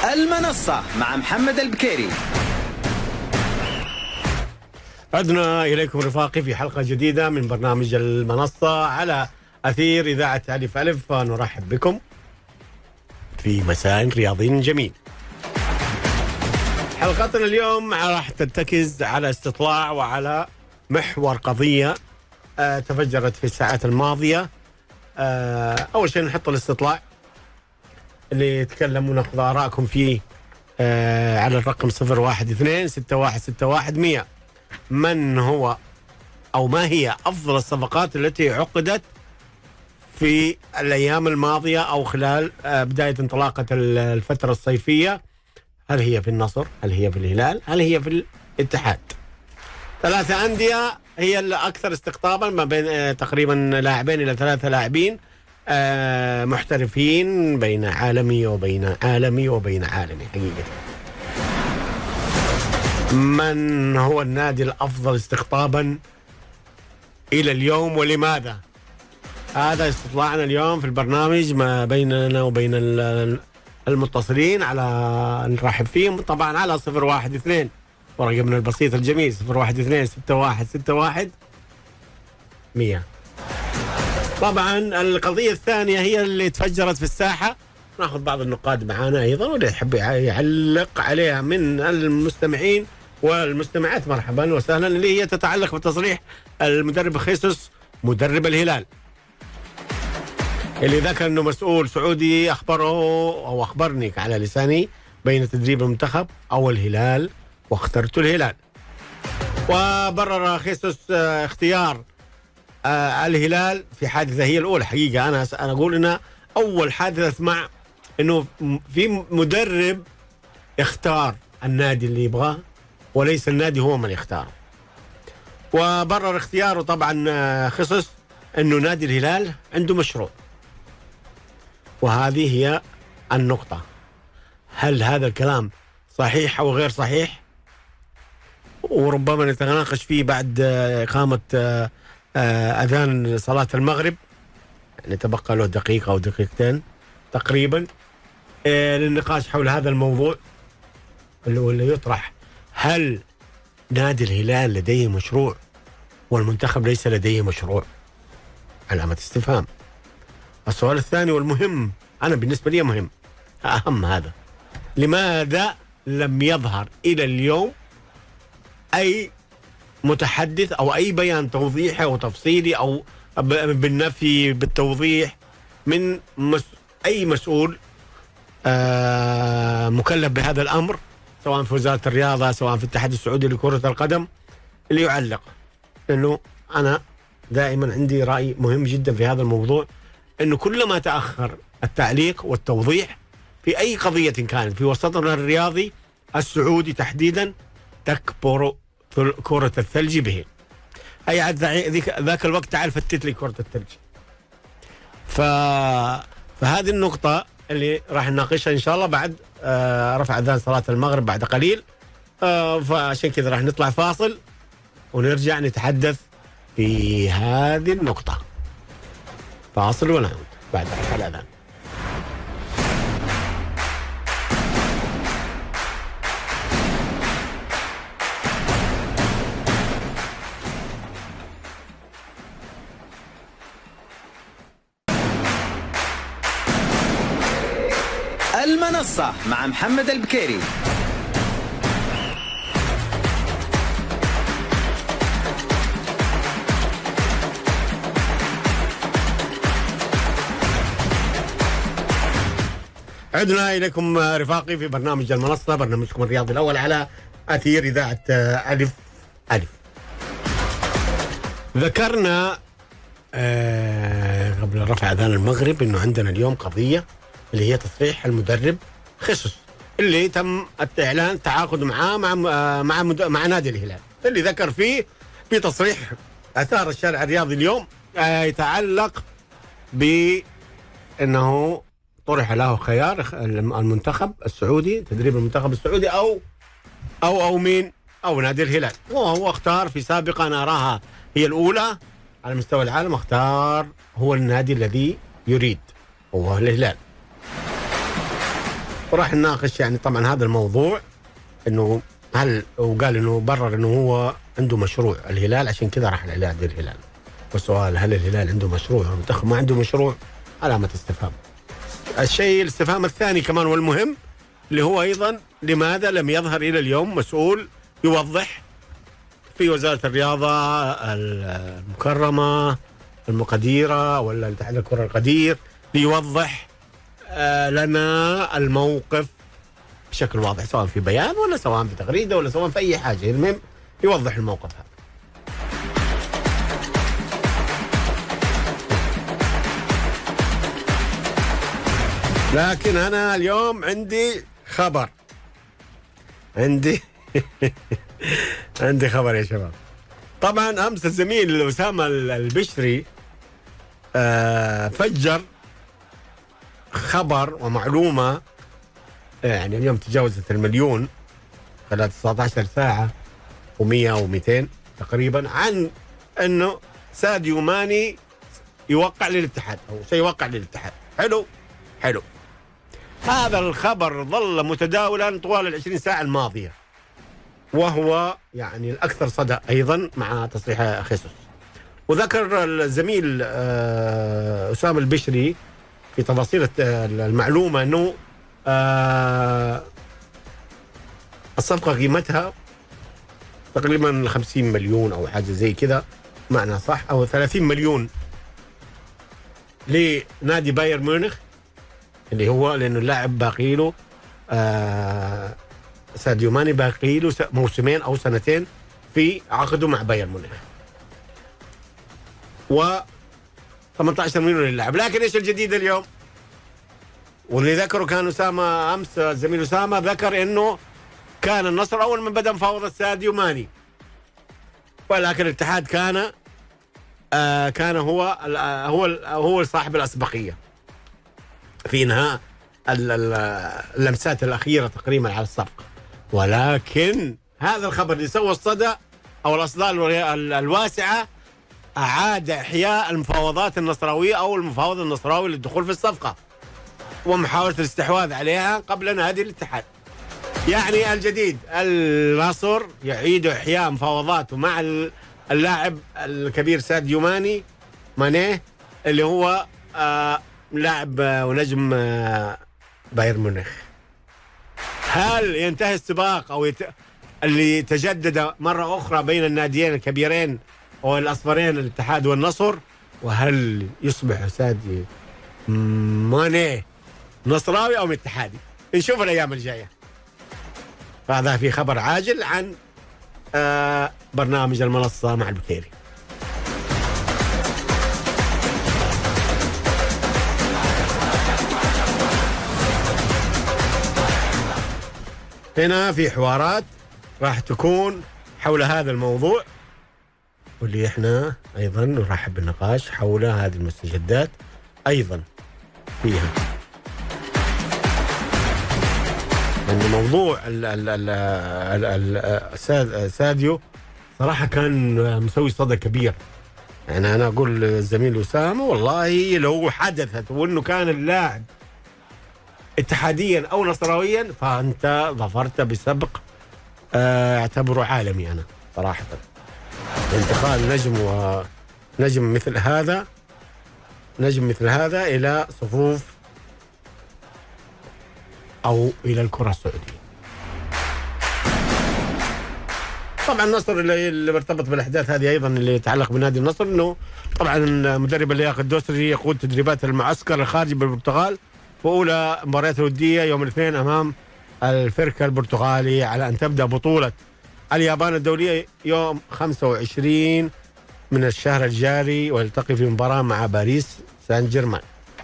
المنصة مع محمد البكيري. عدنا إليكم رفاقي في حلقة جديدة من برنامج المنصة على أثير إذاعة ألف ألف. نرحب بكم في مساء رياضي جميل. حلقتنا اليوم راح ترتكز على استطلاع وعلى محور قضية تفجرت في الساعات الماضية. أول شيء نحط الاستطلاع اللي يتكلم ونأخذ آراءكم فيه على الرقم 012-6161-100. من هو أو ما هي أفضل الصفقات التي عقدت في الأيام الماضية أو خلال بداية انطلاقة الفترة الصيفية؟ هل هي في النصر؟ هل هي في الهلال؟ هل هي في الاتحاد؟ 3 أندية هي الأكثر استقطابا، ما بين تقريبا لاعبين إلى 3 لاعبين محترفين، بين عالمي وبين عالمي وبين عالمي. حقيقة من هو النادي الأفضل استقطابا إلى اليوم ولماذا؟ هذا استطلاعنا اليوم في البرنامج ما بيننا وبين المتصلين، على نرحب فيهم طبعا على 012 ورقمنا البسيط الجميل 012-6161-100. طبعا القضية الثانية هي اللي تفجرت في الساحة، ناخذ بعض النقاد معانا أيضا، واللي يحب يعلق عليها من المستمعين والمستمعات مرحبا وسهلا، اللي هي تتعلق بتصريح المدرب خيسوس مدرب الهلال، اللي ذكر أنه مسؤول سعودي أخبره أو أخبرني على لساني بين تدريب المنتخب أو الهلال واخترت الهلال. وبرر خيسوس اختيار الهلال في حادثة هي الأولى. حقيقة أنا أقول إنها أول حادثة أسمع إنه في مدرب يختار النادي اللي يبغاه وليس النادي هو من يختاره. وبرر اختياره طبعا خصص إنه نادي الهلال عنده مشروع، وهذه هي النقطة. هل هذا الكلام صحيح أو غير صحيح؟ وربما نتناقش فيه بعد إقامة أذان صلاة المغرب، يعني تبقى له دقيقة أو دقيقتين تقريبا للنقاش حول هذا الموضوع اللي يطرح. هل نادي الهلال لديه مشروع والمنتخب ليس لديه مشروع؟ علامة استفهام. السؤال الثاني والمهم، أنا بالنسبة لي مهم أهم، هذا لماذا لم يظهر إلى اليوم أي متحدث أو أي بيان توضيحي أو تفصيلي أو بالنفي بالتوضيح من أي مسؤول مكلف بهذا الأمر، سواء في وزارة الرياضة سواء في الاتحاد السعودي لكرة القدم، اللي يعلق. لأنه أنا دائما عندي رأي مهم جدا في هذا الموضوع، أنه كلما تأخر التعليق والتوضيح في أي قضية كانت في وسطنا الرياضي السعودي تحديدا تكبر كرة الثلج به. أي عاد ذاك الوقت تعال فتت لي كرة الثلج. فهذه النقطة اللي راح نناقشها إن شاء الله بعد رفع أذان صلاة المغرب بعد قليل. فعشان كذا راح نطلع فاصل ونرجع نتحدث في هذه النقطة. فاصل ونعود بعد رفع الأذان. المنصة مع محمد البكيري. عدنا إليكم رفاقي في برنامج المنصة، برنامجكم الرياضي الأول على أثير إذاعة ألف ألف. ذكرنا قبل رفع أذان المغرب إنه عندنا اليوم قضية اللي هي تصريح المدرب خصوص اللي تم الإعلان تعاقد معاه مع نادي الهلال، اللي ذكر فيه في تصريح أثار الشارع الرياضي اليوم يتعلق بأنه طرح له خيار المنتخب السعودي، تدريب المنتخب السعودي أو مين أو نادي الهلال. وهو اختار في سابقة أنا أراها هي الأولى على مستوى العالم، اختار هو النادي الذي يريد وهو الهلال. وراح نناقش يعني طبعا هذا الموضوع، انه هل وقال انه برر انه هو عنده مشروع الهلال، عشان كذا راح لنادي الهلال. والسؤال هل الهلال عنده مشروع والمنتخب ما عنده مشروع؟ علامة استفهام. الشيء الاستفهام الثاني كمان والمهم اللي هو ايضا لماذا لم يظهر الى اليوم مسؤول يوضح في وزارة الرياضة المكرمة المقديرة ولا الاتحاد الكرة القدير ليوضح لنا الموقف بشكل واضح، سواء في بيان ولا سواء في تغريدة ولا سواء في أي حاجة، المهم يوضح الموقف هذا. لكن أنا اليوم عندي خبر، عندي خبر يا شباب. طبعا أمس الزميل أسامة البشري فجر خبر ومعلومة يعني اليوم تجاوزت المليون خلال 19 ساعة و100 و200 تقريبا، عن أنه ساديو ماني يوقع للاتحاد أو سيوقع للاتحاد. حلو. هذا الخبر ظل متداولا طوال 20 ساعة الماضية، وهو يعني الأكثر صدى أيضا مع تصريح خيسوس. وذكر الزميل أسامة البشري في تفاصيل المعلومة أنه الصفقة قيمتها تقريبا 50 مليون أو حاجة زي كذا معنى صح، أو 30 مليون لنادي بايرن ميونخ، اللي هو لأنه اللاعب باقي له ساديو ماني باقي له موسمين أو سنتين في عقده مع بايرن ميونخ، و 18 مليون للاعب. لكن ايش الجديد اليوم؟ واللي ذكره كان أسامة أمس، الزميل أسامة ذكر إنه كان النصر أول من بدأ مفاوضة ساديو ماني، ولكن الاتحاد كان هو صاحب الأسبقية في إنهاء اللمسات الأخيرة تقريبا على الصفقة. ولكن هذا الخبر اللي سوى الصدى أو الأصداء الواسعة أعاد إحياء المفاوضات النصراوية أو المفاوض النصراوي للدخول في الصفقة ومحاولة الاستحواذ عليها قبل نادي الاتحاد. يعني الجديد النصر يعيد إحياء مفاوضاته مع اللاعب الكبير ساديو ماني اللي هو لاعب ونجم بايرن ميونخ. هل ينتهي السباق أو اللي تجدد مرة أخرى بين الناديين الكبيرين والأصفرين الاتحاد والنصر، وهل يصبح ساديو ماني نصراوي أو اتحادي؟ نشوف الأيام الجاية. فهذا في خبر عاجل عن برنامج المنصة مع البكيري. هنا في حوارات راح تكون حول هذا الموضوع، واللي احنا ايضا نرحب بالنقاش حول هذه المستجدات ايضا فيها. لأن موضوع ساديو صراحة كان مسوي صدى كبير. يعني أنا أقول للزميل أسامة والله لو حدثت وأنه كان اللاعب اتحاديا أو نصراويا فأنت ظفرت بسبق اعتبره عالمي. أنا صراحة انتقال نجم مثل هذا إلى صفوف أو إلى الكرة السعودية. طبعا النصر اللي مرتبط بالأحداث هذه أيضا اللي يتعلق بنادي النصر، أنه طبعا مدرب اللياقة الدوسري يقود تدريبات المعسكر الخارجي بالبرتغال، وأولى مباريات الودية يوم الاثنين أمام الفركة البرتغالي، على أن تبدأ بطولة اليابان الدولية يوم 25 من الشهر الجاري، ويلتقي في مباراة مع باريس سان جيرمان.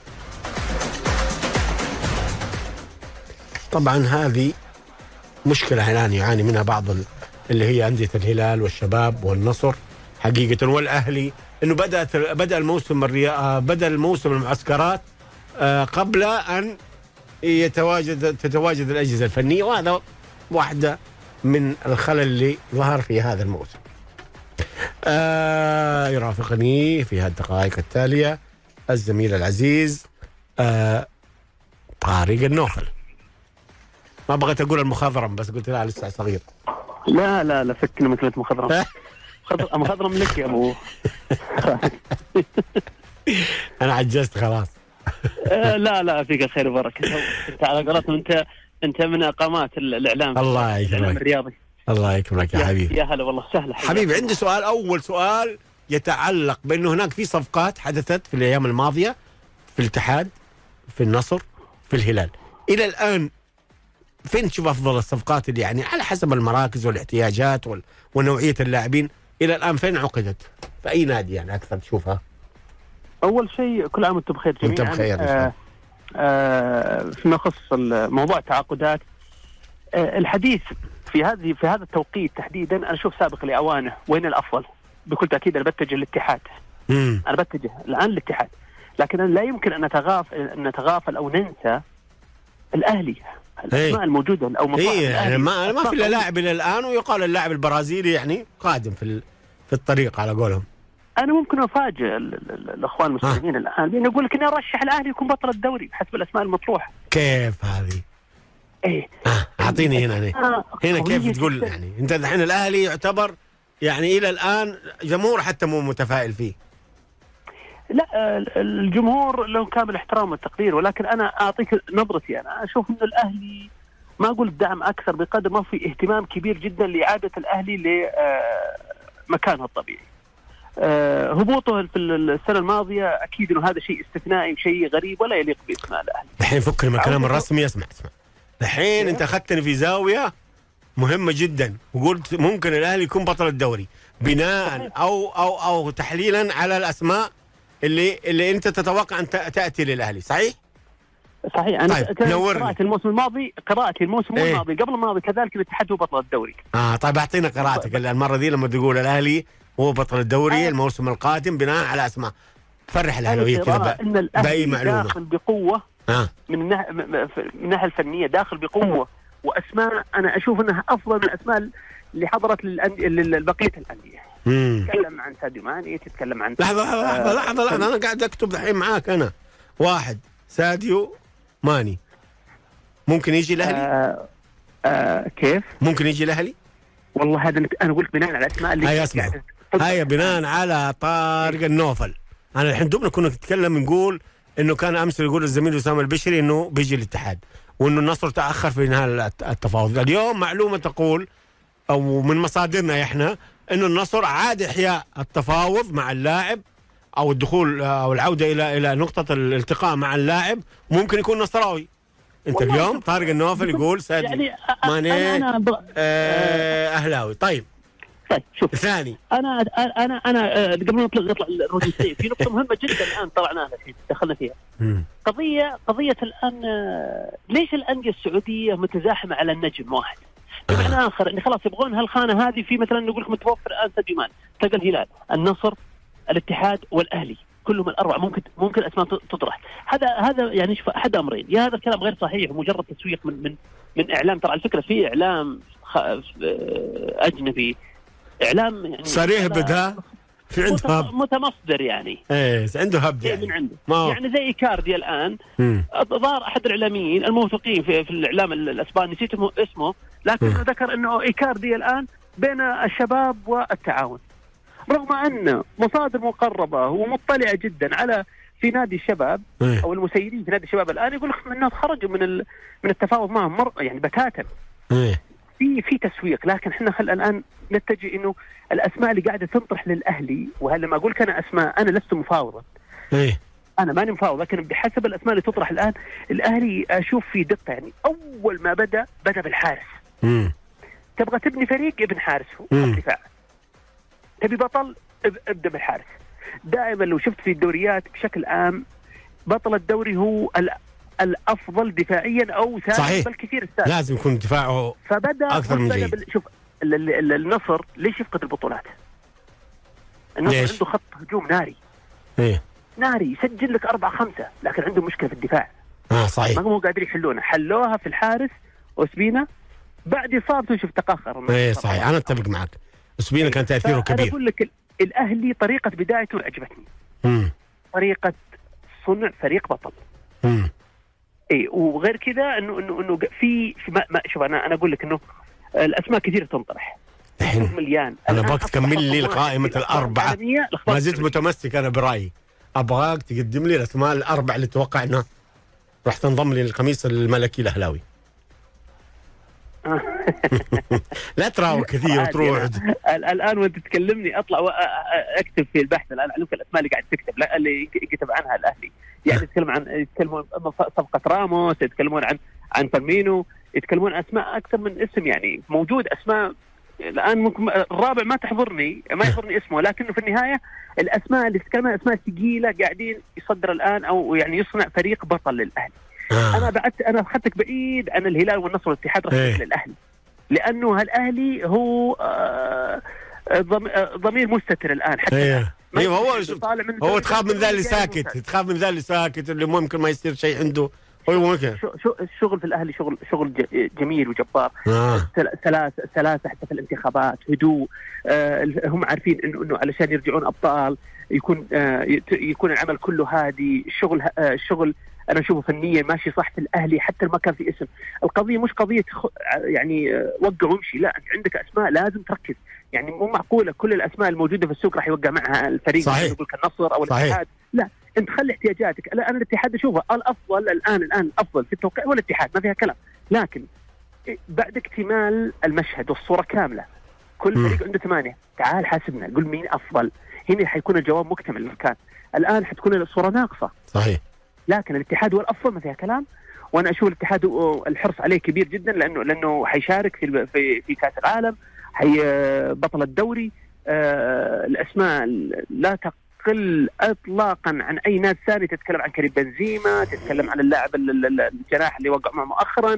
طبعا هذه مشكلة الآن يعاني منها بعض اللي هي أندية الهلال والشباب والنصر حقيقة والأهلي، إنه بدأ الموسم المعسكرات قبل أن تتواجد الأجهزة الفنية، وهذا واحدة من الخلل اللي ظهر في هذا الموسم. يرافقني في هذه الدقائق التالية الزميل العزيز طارق النوفل. ما بغيت اقول المخضرم بس قلت لا لسه صغير. لا لا لا، فكنا مثل مخضرم. مخضرم لك يا ابو. انا عجزت خلاص. لا لا، فيك خير وبركه. انت على قولتهم انت من اقامات الاعلام. الله يكرمك. الاعلام الرياضي. الله يكرمك يا حبيبي. يا هلا والله، سهله حبيبي عندي سؤال، اول سؤال يتعلق بانه هناك في صفقات حدثت في الايام الماضيه في الاتحاد، في النصر، في الهلال. الى الان فين تشوف افضل الصفقات اللي يعني على حسب المراكز والاحتياجات ونوعيه اللاعبين؟ الى الان فين عقدت؟ في اي نادي يعني اكثر تشوفها؟ اول شيء كل عام وانتم بخير جميعا. وانت بخير. فيما يخص موضوع التعاقدات، الحديث في هذا التوقيت تحديدا انا اشوف سابق لاوانه. وين الافضل؟ بكل تاكيد انا بتجه للاتحاد. انا بتجه الان للاتحاد، لكن أنا لا يمكن ان نتغافل او ننسى الاهلي. الاسماء الموجوده او مطروحه يعني ما في الا لاعب الى الان، ويقال اللاعب البرازيلي يعني قادم في الطريق على قولهم. انا ممكن افاجئ الاخوان المسلمين الان بان اقول لك اني ارشح الاهلي يكون بطل الدوري بحسب الاسماء المطروحه. كيف هذه؟ ايه اعطيني هنا كيف تقول يعني انت الحين الاهلي يعتبر يعني الى الان جمهور حتى مو متفائل فيه. لا، الجمهور له كامل احترام والتقدير، ولكن انا اعطيك نظرتي. انا اشوف ان الاهلي ما اقول الدعم اكثر بقدر ما في اهتمام كبير جدا لاعاده الاهلي لمكانه الطبيعي. هبوطه في السنه الماضيه اكيد انه هذا شيء استثنائي وشيء غريب ولا يليق باسماء الاهلي. الحين فكر من الكلام الرسمي. اسمع الحين انت اخذتني في زاويه مهمه جدا وقلت ممكن الاهلي يكون بطل الدوري بناء او تحليلا على الاسماء اللي انت تتوقع ان تاتي للاهلي. صحيح انا طيب قراءتي الموسم الماضي قبل الماضي كذلك الاتحاد هو بطل الدوري. طيب اعطينا قراءتك المره دي لما تقول الاهلي هو بطل الدوري الموسم القادم بناء على اسماء. فرح الاهلاويه كذا باي معلومه. داخل بقوه من الناحيه الفنيه، داخل بقوه واسماء انا اشوف انها افضل من الاسماء اللي حضرت لبقيه الانديه. تتكلم عن ساديو ماني، تتكلم عن لحظه انا قاعد اكتب الحين معاك. انا واحد ساديو ماني ممكن يجي الاهلي. كيف ممكن يجي الاهلي؟ والله هذا انا قلت بناء على الاسماء اللي هي بناء على طارق النوفل. انا الحين دوبنا كنا نتكلم نقول انه كان امس يقول الزميل اسامه البشري انه بيجي الاتحاد وانه النصر تاخر في انهاء التفاوض. اليوم معلومه تقول او من مصادرنا احنا انه النصر عاد احياء التفاوض مع اللاعب او الدخول او العوده الى نقطه الالتقاء مع اللاعب. ممكن يكون نصراوي. انت اليوم طارق النوفل يقول ساديو يعني ماني اهلاوي. طيب شوف ثاني انا قبل ما نطلع الرئيسيه في نقطه مهمه جدا الان طلعناها الحين دخلنا فيها. قضيه الان ليش الانديه السعوديه متزاحمه على النجم واحد؟ بمعنى اخر ان خلاص يبغون هالخانه هذه في مثلا نقول لك متوفر الان ساديو ماني، تلقى الهلال، النصر، الاتحاد والاهلي كلهم الاربعه ممكن اسماء تطرح. هذا يعني شوف احد امرين، يا هذا الكلام غير صحيح ومجرد تسويق من اعلام. ترى على فكره في اعلام اجنبي، اعلام يعني صريح بدا في عنده هب متمصدر يعني عنده هب يعني من عنده يعني زي إيكاردي الان ظهر احد الاعلاميين الموثوقين في الاعلام الاسباني نسيت اسمه، لكن ذكر انه إيكاردي الان بين الشباب والتعاون، رغم ان مصادر مقربه ومطلعه جدا على في نادي الشباب او المسيرين في نادي الشباب الان يقول لك انه خرجوا من التفاوض معهم يعني بتاتا. في تسويق، لكن احنا الان نتجه انه الاسماء اللي قاعده تنطرح للاهلي، وهل ما اقول لك انا اسماء انا لست مفاوضا. انا ماني مفاوض، لكن بحسب الاسماء اللي تطرح الان الاهلي اشوف في دقه. يعني اول ما بدا بالحارس. تبغى تبني فريق ابن حارس دفاع، تبي بطل ابدا بالحارس. دائما لو شفت في الدوريات بشكل عام بطل الدوري هو الافضل دفاعيا او ثاني بل كثير الثالث، لازم يكون دفاعه فبدا اكثر من جيد. شوف النصر ليش يفقد البطولات؟ النصر عنده خط هجوم ناري ناري يسجل لك 4-5، لكن عنده مشكله في الدفاع. صحيح ما هو قادر يحلونها. حلوها في الحارس أوسبينا بعد إصابته شوف تأخر. صحيح انا اتفق معك. أوسبينا كان تأثيره كبير. انا اقول لك الاهلي طريقه بدايته عجبتني. طريقه صنع فريق بطل. اي وغير كذا انه في شوف انا اقول لك انه الاسماء كثيره تنطرح الحين مليان. انا ابغاك تكمل لي قائمه الاربعه، ما زلت متمسك انا برايي، ابغاك تقدم لي الاسماء الاربعه اللي تتوقع انها راح تنضم لي للقميص الملكي الاهلاوي. لا تراوغ كثير وتروح الان وانت تكلمني اطلع اكتب في البحث الان اعلمك الاسماء اللي قاعد تكتب، لا اللي كتب عنها الاهلي، يعني يتكلمون صفقه راموس، يتكلمون عن فيرمينو، يتكلمون اسماء اكثر من اسم، يعني موجود اسماء الان ممكن الرابع ما يحضرني اسمه، لكنه في النهايه الاسماء اللي تتكلم اسماء ثقيله قاعدين يصدر الان او يعني يصنع فريق بطل للاهلي. انا اخذتك بعيد عن الهلال والنصر والاتحاد رحت للاهلي، لانه الاهلي هو ضمير مستتر الان حتى ايوه هو تخاف من ذا اللي ساكت، تخاف من ذا اللي ساكت اللي ممكن ما يصير شيء عنده. الشغل في الاهلي شغل جميل وجبار. سلاسه حتى في الانتخابات، هدوء، هم عارفين انه علشان يرجعون ابطال يكون العمل كله هادي. الشغل انا اشوفه فنيا ماشي صح في الاهلي، حتى ما كان في اسم. القضيه مش قضيه يعني وقع وامشي، لا، انت عندك اسماء لازم تركز، يعني مو معقوله كل الاسماء الموجوده في السوق راح يوقع معها الفريق. صحيح. يقول النصر او الاتحاد، لا، انت خلي احتياجاتك. انا الاتحاد اشوفه الافضل الان افضل في التوقيع هو الاتحاد، ما فيها كلام، لكن بعد اكتمال المشهد والصوره كامله كل فريق عنده 8، تعال حاسبنا قول مين افضل، هنا حيكون الجواب مكتمل الاركان. الان حتكون الصوره ناقصه. صحيح. لكن الاتحاد هو الافضل ما فيها كلام، وانا اشوف الاتحاد الحرص عليه كبير جدا، لانه حيشارك في كاس العالم، بطل الدوري. الاسماء لا تقل اطلاقا عن اي نادي ثاني. تتكلم عن كريم بنزيما، تتكلم عن اللاعب الجناح اللي وقع معه مؤخرا،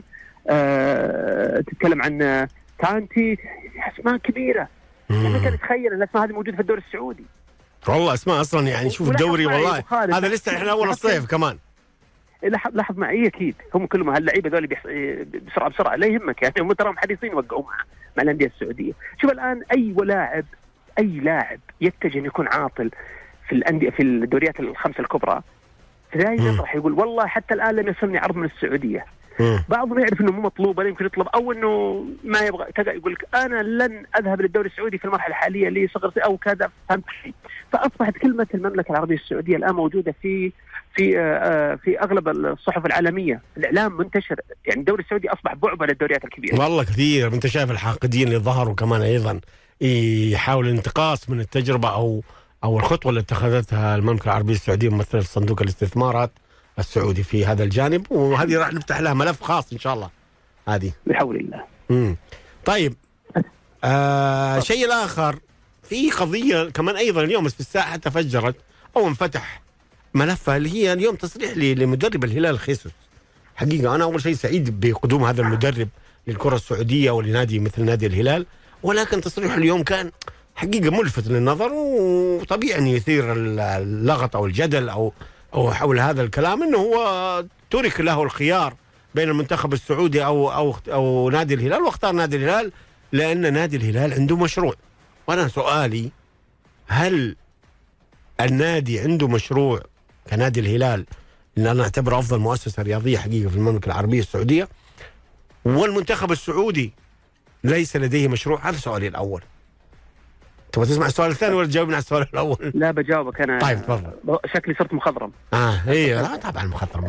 تتكلم عن كانتي، اسماء كبيره. يعني كان تتخيل الاسماء هذه موجوده في الدوري السعودي. والله اسماء اصلا يعني شوف الدوري والله هذا لسه احنا اول الصيف كمان. لاحظ معي اكيد هم كلهم هاللعيبه ذول بسرعه لا يهمك، يعني هم تراهم حريصين يوقعوا مع الانديه السعوديه. شوف الان اي لاعب يتجه انه يكون عاطل في الانديه في الدوريات الخمسه الكبرى، دائما راح يقول والله حتى الان لم يصلني عرض من السعوديه. بعضهم يعرف انه مو مطلوب ولا يمكن يطلب، او انه ما يبغى، يقول لك انا لن اذهب للدوري السعودي في المرحله الحاليه اللي صغر او كذا، فهمت؟ فاصبحت كلمه المملكه العربيه السعوديه الان موجوده في اغلب الصحف العالميه، الاعلام منتشر، يعني الدوري السعودي اصبح بعبع للدوريات الكبيره. والله كثير، انت شايف الحاقدين اللي ظهروا كمان ايضا يحاول الانتقاص من التجربه او الخطوه اللي اتخذتها المملكه العربيه السعوديه ممثله صندوق الاستثمارات السعودي في هذا الجانب، وهذه راح نفتح لها ملف خاص ان شاء الله هذه بحول الله. طيب شيء الاخر، في قضيه كمان ايضا اليوم في الساحه تفجرت او انفتح ملفها، اللي هي اليوم تصريح لمدرب الهلال الخيسوس. حقيقه انا اول شيء سعيد بقدوم هذا المدرب للكره السعوديه ولنادي مثل نادي الهلال، ولكن تصريحه اليوم كان حقيقه ملفت للنظر، وطبيعي ان يثير اللغط او الجدل او حول هذا الكلام، انه هو ترك له الخيار بين المنتخب السعودي او نادي الهلال، واختار نادي الهلال لان نادي الهلال عنده مشروع. وانا سؤالي، هل النادي عنده مشروع كنادي الهلال، اللي انا اعتبره افضل مؤسسه رياضيه حقيقه في المملكه العربيه السعوديه، والمنتخب السعودي ليس لديه مشروع؟ هذا سؤالي الاول. تبغى تسمع السؤال الثاني ولا تجاوبني على السؤال الاول؟ لا بجاوبك انا. طيب تفضل. شكلي صرت مخضرم. لا طبعا مخضرم.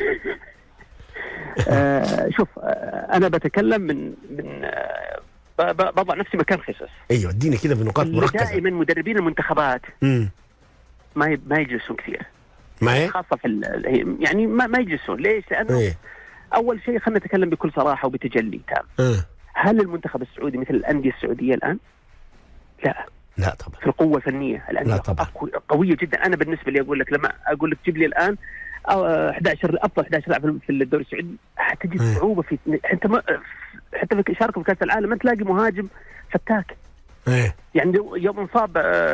شوف، انا بتكلم من بضع نفسي مكان خيسوس. ايوه اديني كذا بنقاط مركزه. دائما مدربين المنتخبات ما يجلسون كثير، خاصه في يعني ما يجلسون. ليش؟ لانه اول شيء خلينا نتكلم بكل صراحه وبتجلي تام. هل المنتخب السعودي مثل الانديه السعوديه الان؟ لا طبعا. في القوه الفنيه الانديه قويه جدا. انا بالنسبه لي اقول لك، لما اقول لك جيب لي الان 11 افضل 11 لاعب في الدوري السعودي، حتجد صعوبه في حتى في شاركوا في كاس العالم ما تلاقي مهاجم فتاك. يعني يوم انصاب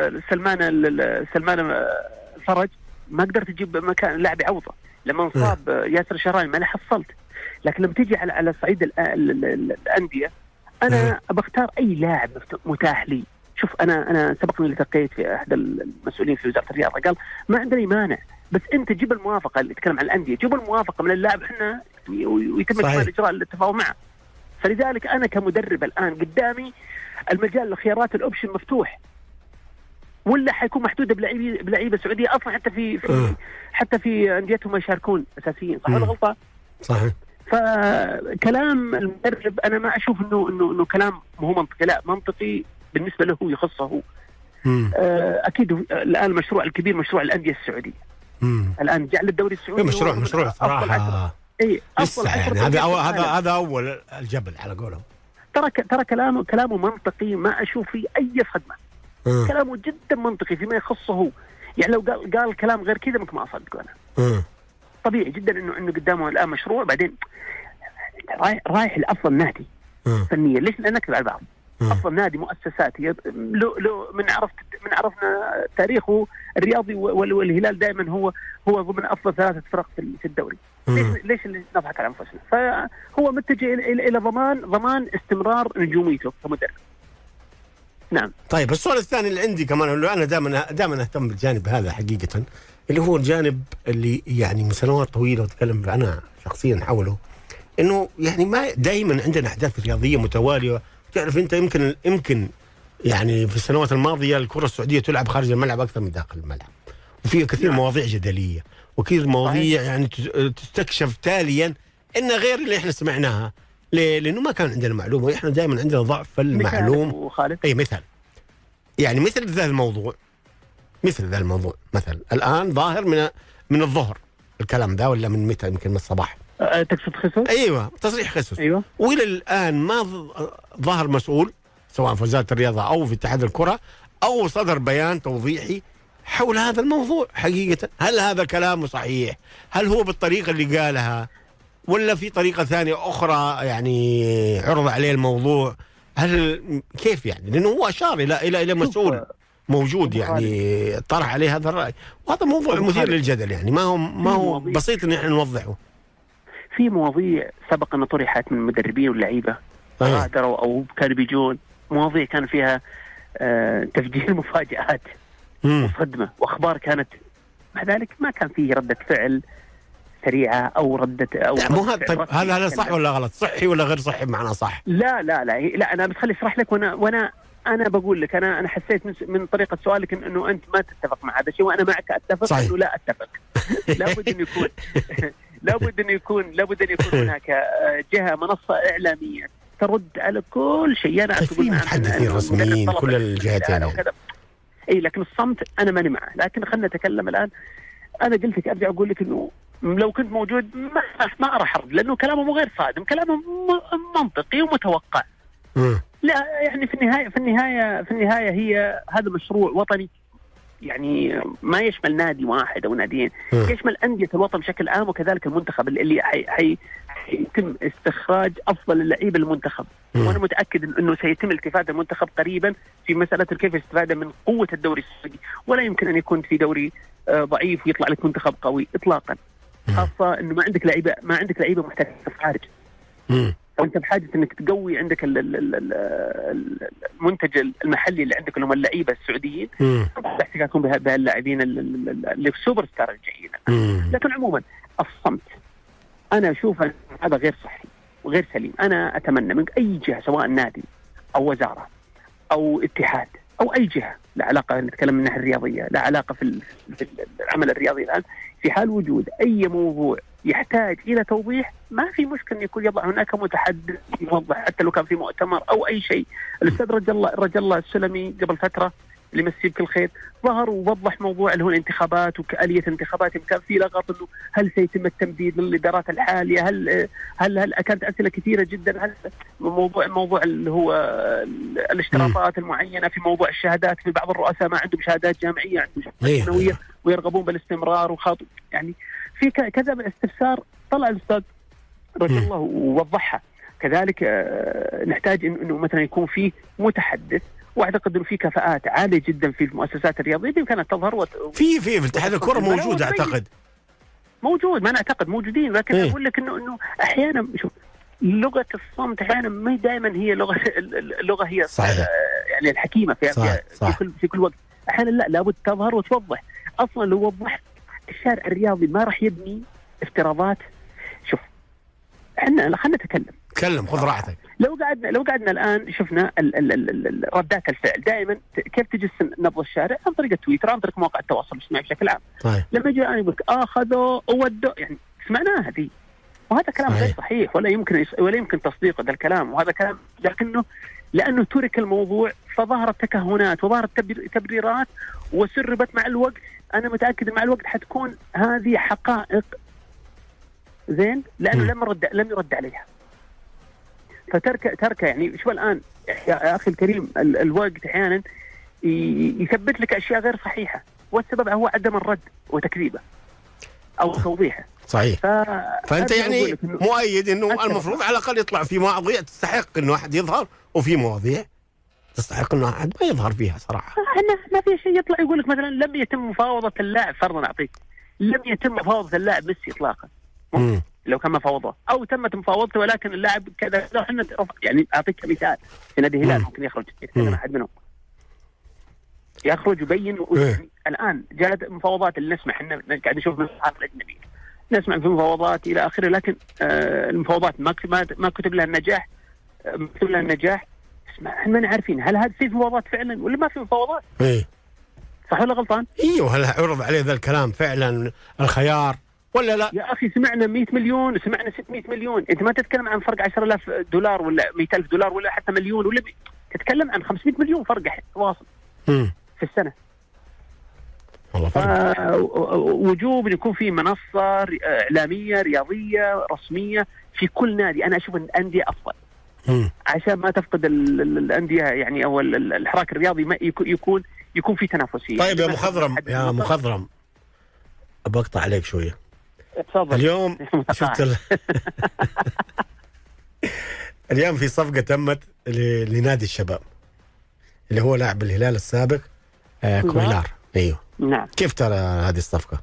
سلمان الفرج ما قدرت تجيب مكان لاعب يعوضه، لما انصاب ياسر شراي ما له حصلت. لكن لما تيجي على صعيد الانديه، انا بختار اي لاعب متاح لي شوف انا سبق لي التقيت في احد المسؤولين في وزاره الرياضه، قال ما عندنا مانع، بس انت جيب الموافقه، اللي يتكلم عن الانديه جيب الموافقه من اللاعب احنا ويتم كمان اجراء التفاهم معه. فلذلك انا كمدرب الان قدامي المجال الخيارات الاوبشن مفتوح، ولا حيكون محدوده بلعيبه سعوديه اصلا حتى في انديتهم ما يشاركون اساسيين، صح ولا غلطان؟ صحيح. فكلام المدرب انا ما اشوف انه كلام مو منطقي، لا منطقي بالنسبه له يخصه هو. اكيد الان المشروع الكبير مشروع الانديه السعوديه. الان جعل الدوري السعودي مشروع صراحه افضل يعني هذا اول الجبل على قولهم. ترى كلامه منطقي، ما اشوف فيه اي صدمه. كلامه جدا منطقي فيما يخصه هو. يعني لو قال كلام غير كذا ممكن ما اصدقه انا. طبيعي جدا انه قدامه الان مشروع، بعدين رايح لافضل نادي فنيا. ليش؟ لانك على بعض افضل نادي مؤسسات. لو من عرفنا تاريخه الرياضي والهلال دائما هو ضمن افضل 3 فرق في الدوري. ليش اللي نضحك على انفسنا؟ فهو متجه الى ضمان استمرار نجوميته كمدرب. نعم. طيب السؤال الثاني اللي عندي كمان، اللي انا دائما اهتم بالجانب هذا حقيقه، اللي هو الجانب اللي يعني من سنوات طويله واتكلم انا شخصيا حوله، انه يعني ما دائما عندنا احداث رياضيه متواليه. تعرف انت يمكن يعني في السنوات الماضيه الكره السعوديه تلعب خارج الملعب اكثر من داخل الملعب، وفيها كثير مواضيع جدليه وكثير مواضيع يعني تستكشف تاليا ان غير اللي احنا سمعناها. ليه؟ لانه ما كان عندنا معلومه، واحنا دائما عندنا ضعف المعلوم. اي مثل مثل ذا الموضوع مثلا الان ظاهر من الظهر الكلام ده، ولا من متى؟ يمكن من الصباح. تقصد خصوص؟ ايوه تصريح خصوص. ايوه. والى الان ما ظهر مسؤول سواء في وزاره الرياضه او في اتحاد الكره او صدر بيان توضيحي حول هذا الموضوع حقيقه. هل هذا كلامه صحيح؟ هل هو بالطريقه اللي قالها، ولا في طريقه ثانيه اخرى يعني عرض عليه الموضوع؟ هل كيف يعني؟ لانه هو اشار الى مسؤول موجود يعني طرح عليه هذا الرأي، وهذا موضوع مثير للجدل. يعني ما هو بسيط ان احنا نوضحه. في مواضيع سبق ان طرحت من المدربين واللعيبه غادروا او كانوا بيجون، مواضيع كان فيها تفجير مفاجآت وصدمه واخبار كانت مع ذلك ما كان فيه رده فعل سريعه او رده او لا مو هذا. طيب هذا صح ولا غلط؟ صحي ولا غير صحي بمعنى صح؟ لا انا بتخلي اشرح لك، وانا بقول لك انا حسيت من طريقه سؤالك انه انت ما تتفق مع هذا الشيء، وانا معك اتفق. صحيح. انه لا اتفق. لابد ان يكون هناك جهه منصه اعلاميه ترد على كل شيء. انا في متحدثين رسميين كل الجهتين اي، لكن الصمت انا ماني معه. لكن خلينا نتكلم الان. انا قلت لك ارجع اقول لك انه لو كنت موجود ما راح ارد، لانه كلامه مو غير صادم، كلامه منطقي ومتوقع. لا يعني في النهايه هي هذا مشروع وطني، يعني ما يشمل نادي واحد او ناديين، يشمل انديه الوطن بشكل عام، وكذلك المنتخب اللي يتم استخراج افضل اللعيبه للمنتخب. وانا متاكد انه سيتم التفاده المنتخب قريبا في مساله كيف الاستفاده من قوه الدوري السعودي. ولا يمكن ان يكون في دوري ضعيف ويطلع لك منتخب قوي اطلاقا، خاصه انه ما عندك لعيبه محترفه في الخارج. وانت بحاجه انك تقوي عندك المنتج المحلي اللي عندك اللي هم اللعيبه السعوديين، باحتكاكهم بهاللاعبين اللي في سوبر ستار الجايين. لكن عموما الصمت انا اشوف هذا غير صحي وغير سليم. انا اتمنى من اي جهه سواء نادي او وزاره او اتحاد او اي جهه لا علاقه، نتكلم من الناحيه الرياضيه، لا علاقه في العمل الرياضي الان، في حال وجود اي موضوع يحتاج الى توضيح ما في مشكله يكون يضع هناك متحدث يوضح، حتى لو كان في مؤتمر او اي شيء. الاستاذ رجل الله السلمي قبل فتره اللي مسيه بكل خير ظهر ووضح موضوع اللي هو الانتخابات وكآلية الانتخابات. كان في لغط انه هل سيتم التمديد للادارات الحاليه، هل كانت اسئله كثيره جدا، هل موضوع اللي هو الاشتراطات المعينه في موضوع الشهادات، في بعض الرؤساء ما عندهم شهادات جامعيه، عندهم شهادات ثانويه ويرغبون بالاستمرار وخاطب يعني في كذا من استفسار. طلع الاستاذ رجل الله ووضحها. كذلك نحتاج انه مثلا يكون في متحدث، واعتقد انه في كفاءات عاليه جدا في المؤسسات الرياضيه بامكانها تظهر في اتحاد الكره موجود. اعتقد موجود، ما نعتقد موجودين، لكن اقول لك انه احيانا شوف لغه الصمت احيانا ما دائما هي لغه هي صحيح. يعني الحكيمه في كل وقت. احيانا لا، لابد تظهر وتوضح. اصلا لو وضحت الشارع الرياضي ما راح يبني افتراضات. شوف خلينا نتكلم، خذ راحتك. لو قعدنا الان شفنا ردات الفعل دائما كيف تجس نبض الشارع عن طريق التويتر، عن طريق مواقع التواصل الاجتماعي بشكل عام. طيب. لما جاء انا يقول اخذوا وودوا، يعني سمعناها هذه، وهذا كلام غير صحيح ولا يمكن تصديق هذا الكلام، وهذا كلام لانه ترك الموضوع فظهرت تكهنات وظهرت تبريرات وسربت مع الوقت. انا متاكد مع الوقت حتكون هذه حقائق زين، لانه لم يرد عليها. فترك يعني شو الان يا اخي الكريم، الوقت احيانا يثبت لك اشياء غير صحيحه، والسبب هو عدم الرد وتكذيبه او توضيحه. صحيح. فانت يعني مؤيد انه المفروض على الاقل يطلع في مواضيع تستحق انه احد يظهر، وفي مواضيع تستحق انه احد ما يظهر فيها صراحه. ما في شيء يطلع يقول لك مثلا لم يتم مفاوضه اللاعب، فرضا اعطيك لم يتم مفاوضه اللاعب ميسي اطلاقا. لو كان مفاوضه او تمت مفاوضته ولكن اللاعب كذا، لو احنا يعني اعطيك مثال في نادي الهلال ممكن يخرج يتكلم احد منهم، يخرج يبين يعني الان جاءت مفاوضات اللي نسمع، احنا قاعد نشوف من الصحافه الاجنبيه نسمع في مفاوضات الى اخره، لكن المفاوضات ما كتب لها النجاح، اسمع احنا ما عارفين هل هذا في مفاوضات فعلا ولا ما في مفاوضات. صح ولا غلطان؟ ايوه، هل عرض عليه ذا الكلام فعلا الخيار ولا لا؟ يا اخي سمعنا 100 مليون، سمعنا 600 مليون، انت ما تتكلم عن فرق $10,000 ولا $100,000 ولا حتى مليون، ولا تتكلم عن 500 مليون فرق واصل في السنه. والله فرق. وجوب يكون في منصه اعلاميه رياضيه رسميه في كل نادي. انا اشوف ان الانديه افضل عشان ما تفقد الانديه يعني، او الحراك الرياضي ما يكون في تنافسيه. طيب يا مخضرم ابى اقطع عليك شويه. تفضل. اليوم شفت اليوم في صفقه تمت لنادي الشباب اللي هو لاعب الهلال السابق كويلار. ايوه نعم. كيف ترى هذه الصفقه؟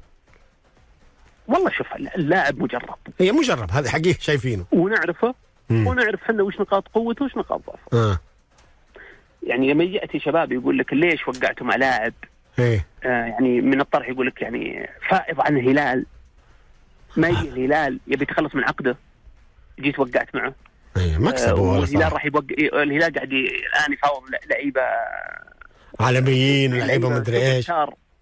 والله شوف، اللاعب مجرب، هي مجرب، هذا حقيقي شايفينه ونعرفه ونعرف احنا وش نقاط قوته وش نقاط ضعفه. يعني لما ياتي شباب يقول لك ليش وقعتوا مع لاعب يعني من الطرح، يقول لك يعني فائض عن الهلال، ما يجي الهلال يبي يتخلص من عقده، جيت وقعت معه. مكسب. والهلال راح الهلال قاعد الان يفاوض لعيبه عالميين ولعيبه ما ادري ايش.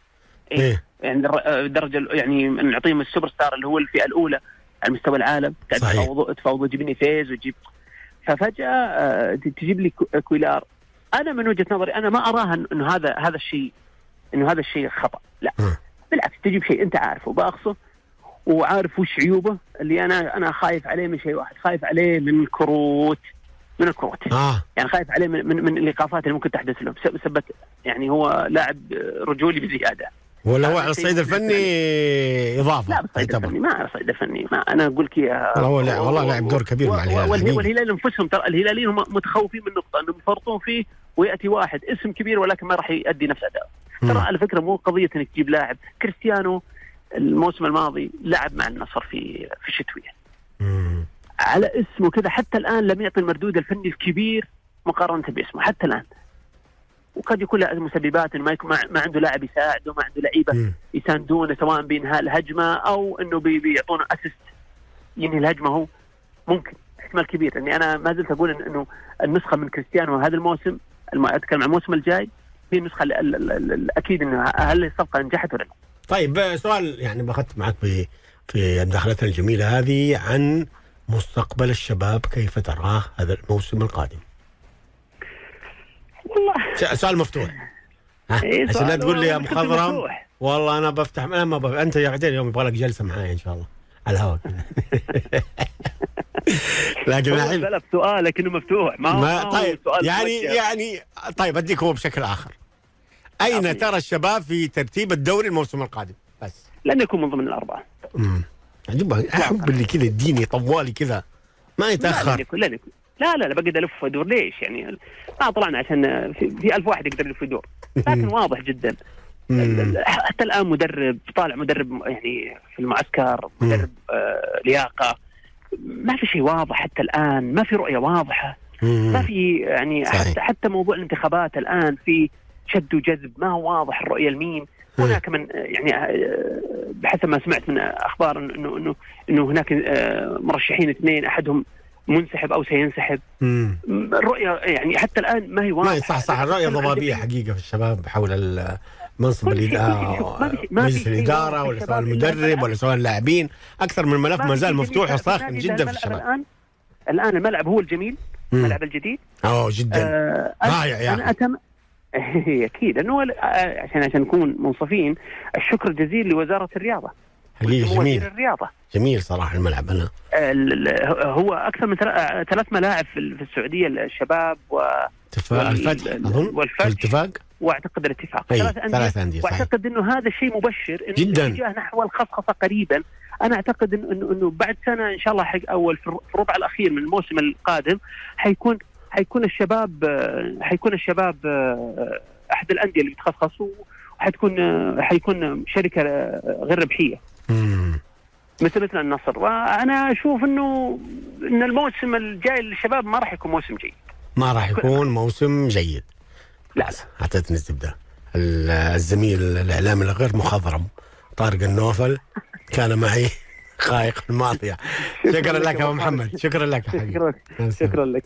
يعني درجه يعني نعطيهم السوبر ستار اللي هو الفئه الاولى على مستوى العالم، قاعد تفاوضوا جيبني فيز وتجيب، ففجاه تجيب لي كويلار. انا من وجهه نظري انا ما اراها انه هذا الشيء خطا، لا بالعكس، تجيب شيء انت عارفه باخصه وعارف وش عيوبه. اللي انا خايف عليه من شيء واحد، خايف عليه من الكروت يعني خايف عليه من الايقافات اللي ممكن تحدث له بسبب يعني هو لاعب رجولي بزياده، ولا هو على الصعيد الفني اضافه. لا بالصعيد الفني، ما على الصعيد الفني، ما انا اقول لك والله لاعب دور كبير مع الهلال. والهلال انفسهم ترى الهلاليين هم متخوفين من نقطه انهم يفرطون فيه وياتي واحد اسم كبير ولكن ما راح يؤدي نفس اداءه. ترى على فكره مو قضيه انك تجيب لاعب. كريستيانو الموسم الماضي لعب مع النصر في الشتويه على اسمه كذا، حتى الان لم يعطي المردود الفني الكبير مقارنه باسمه حتى الان. وقد يكون له مسببات انه ما عنده لاعب يساعده، ما عنده لعيبه يساندونه سواء بانهاء الهجمه او انه بيعطونه اسيست ينهي الهجمه. هو ممكن احتمال كبير اني انا ما زلت اقول انه النسخه من كريستيانو هذا الموسم، اتكلم عن الموسم الجاي، هي النسخه الاكيد انه هل الصفقه نجحت ولا لا. طيب سؤال يعني باخذت معك في دخلتنا الجميله هذه عن مستقبل الشباب، كيف تراه هذا الموسم القادم؟ والله سؤال مفتوح. عشان لا تقول لي يا مخضرم والله انا بفتح انت يا بعدين اليوم يبغى لك جلسه معايا ان شاء الله على الهواء. لكن الحين سؤالك انه مفتوح ما طيب يعني طيب اديك هو بشكل اخر. اين ترى الشباب في ترتيب الدوري الموسم القادم؟ بس لن يكون من ضمن الاربعه. احب اللي كذا يديني طوالي كذا ما يتاخر. لا بقعد الف وادور. ليش يعني ما طلعنا عشان في 1000 واحد يقدر يلف ويدور، لكن واضح جدا حتى الان مدرب طالع، مدرب يعني في المعسكر، مدرب لياقه، ما في شيء واضح حتى الان، ما في رؤيه واضحه. ما في يعني صحيح. حتى موضوع الانتخابات الآن في شد وجذب، ما هو واضح الرؤية لمين. هناك من يعني بحسب ما سمعت من أخبار إنه هناك مرشحين اثنين، أحدهم منسحب أو سينسحب. الرؤية يعني حتى الآن ما هي واضحة. ما صح الرؤية ضبابية حقيقة في الشباب حول منصب مجلس الإدارة، ولا سواء المدرب ولا سواء اللاعبين. أكثر من ملف ما زال مفتوح وساخن جدا في الشباب. الآن الملعب هو الجميل، الملعب الجديد جدا رائع يعني. أكيد أنه عشان نكون منصفين، الشكر الجزيل لوزارة الرياضة حقيقة. جميل الرياضة، جميل صراحة الملعب. أنا هو أكثر من 3 ملاعب في السعودية، الشباب الفتح أظن والاتفاق، واعتقد الاتفاق 3 أندية. واعتقد انه هذا الشيء مبشر انه جدا الاتجاه نحو الخصخصه قريبا. انا اعتقد انه بعد سنه ان شاء الله اول في الربع الاخير من الموسم القادم حيكون الشباب احد الانديه اللي بتخصص، وحيكون شركه غير ربحيه مثل النصر. وانا اشوف انه ان الموسم الجاي للشباب ما راح يكون موسم جيد، ما راح يكون موسم جيد. لا أعطيتني الزبدة. الزميل الإعلامي الغير مخضرم طارق النوفل كان معي خايق الماضية. شكرا لك يا أبو محمد، شكرا لك حبيبي. شكرا لك.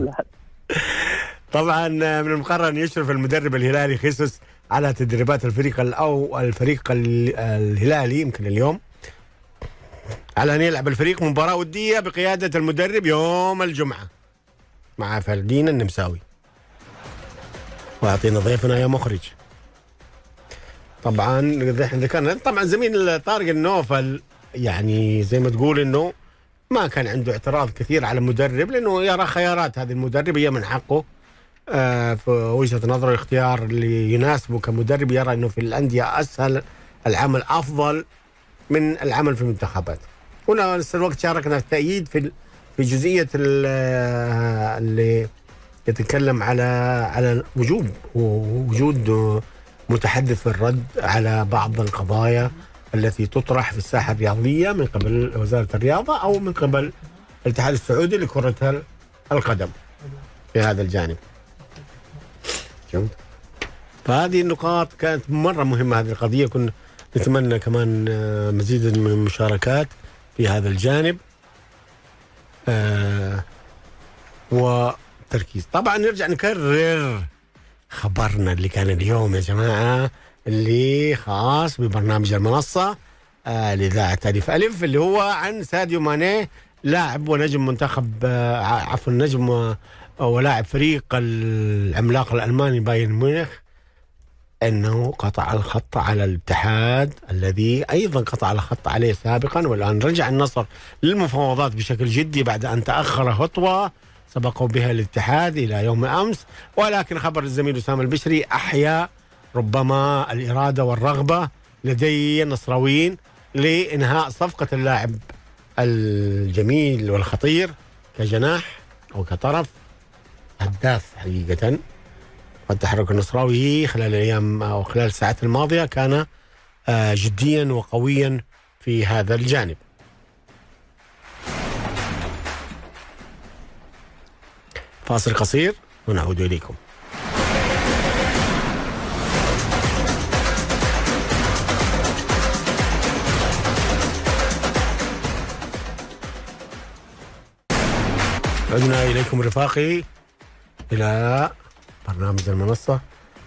طبعا من المقرر أن يشرف المدرب الهلالي خيسوس على تدريبات الفريق الهلالي يمكن اليوم، على أن يلعب الفريق مباراة ودية بقيادة المدرب يوم الجمعة مع فردين النمساوي. واعطينا ضيفنا يا مخرج. طبعا ذكرنا طبعا زميل طارق النوفل يعني زي ما تقول انه ما كان عنده اعتراض كثير على المدرب، لانه يرى خيارات هذه المدرب هي من حقه في وجهة نظره اختيار اللي يناسبه كمدرب. يرى انه في الانديه اسهل العمل افضل من العمل في المنتخبات. هنا نفس الوقت شاركنا في التأييد في جزئيه اللي يتكلم على وجود متحدث في الرد على بعض القضايا التي تطرح في الساحة الرياضية من قبل وزارة الرياضة أو من قبل الاتحاد السعودي لكرة القدم في هذا الجانب. فهذه النقاط كانت مرة مهمة. هذه القضية كنا نتمنى كمان مزيد من المشاركات في هذا الجانب وتركيز. طبعا نرجع نكرر خبرنا اللي كان اليوم يا جماعة، اللي خاص ببرنامج المنصة لإذاعة ألف ألف، اللي هو عن ساديو ماني لاعب ونجم منتخب عفوا نجم ولاعب فريق العملاق الألماني بايرن ميونخ، أنه قطع الخط على الاتحاد الذي أيضا قطع الخط عليه سابقا، والآن رجع النصر للمفاوضات بشكل جدي بعد أن تأخر خطوة سبقوا بها الاتحاد إلى يوم أمس. ولكن خبر الزميل أسامة البشري أحيا ربما الإرادة والرغبة لدي النصراويين لإنهاء صفقة اللاعب الجميل والخطير كجناح أو كطرف هداف. حقيقة والتحرك النصراوي خلال الأيام أو خلال الساعات الماضية كان جديا وقويا في هذا الجانب. فاصل قصير ونعود إليكم. عدنا إليكم رفاقي إلى برنامج المنصة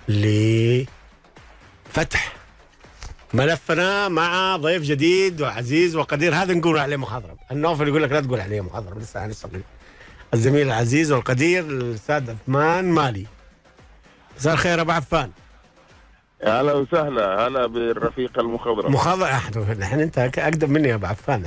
لفتح ملفنا مع ضيف جديد وعزيز وقدير. هذا نقول عليه مخضرم. النوفل يقول لك لا تقول عليه مخضرم، لسه أنا صغير. الزميل العزيز والقدير الأستاذ عثمان مالي. مساء الخير أبو عفان. هلا وسهلا. هلا بالرفيق المخضرم. نحن أنت أقدم مني يا أبو عفان.